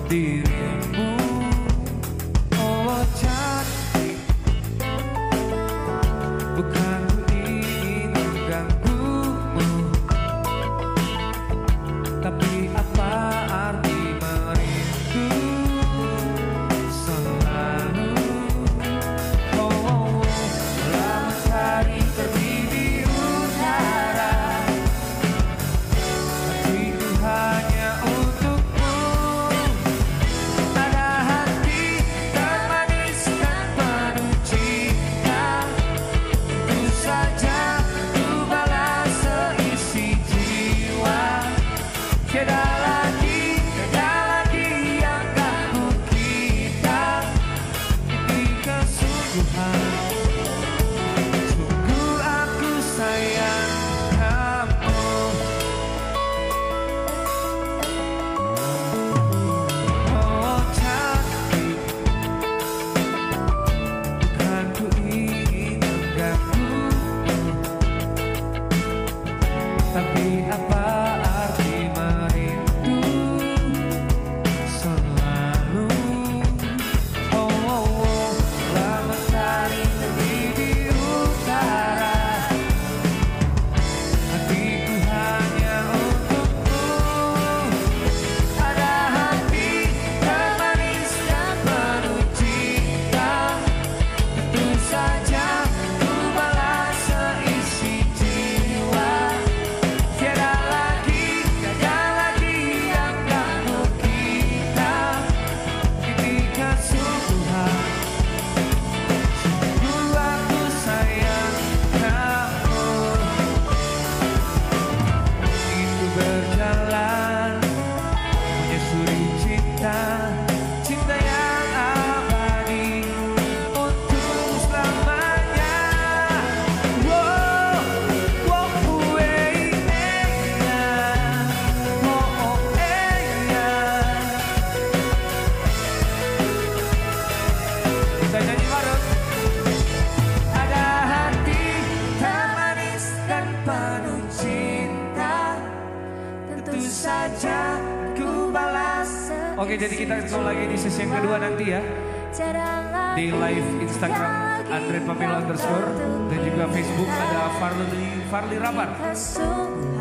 dirimu. Oh cantik, bukan ku ingin mengganggumu, tapi apa arti merindu selalu. Oh, malam matahari terbit di utara, hatiku hanya untukmu. Ada hati termanis dan penuh cinta, tentu saja ku balas seisi jiwa. Tiada lagi yang ganggu kita, ini kesungguhan. Sungguh aku sayang kamu. Oh cantik, bukan ku ingin mengganggumu, tapi apa arti merindu selalu. Oh, malam matahari terbit di utara, hatiku hanya untukmu. Ada hati termanis dan penuh cinta, tentu saja ku balas seisi jiwa. Tiada lagi yang ganggu kita, ini kesungguhan. Sungguh aku sayang kamu. Itu berjalan menyusuri cinta, cinta yang abadi untuk selamanya. Wow, wow, iya, oh, iya. Kita nyanyi bareng. Ada hati termanis dan penuh cinta, tentu saja ku balas. Oke, jadi kita ketemu lagi di sesi yang kedua nanti ya, di live Instagram Andre Pamela _ dan juga Facebook ada Farli Rabar.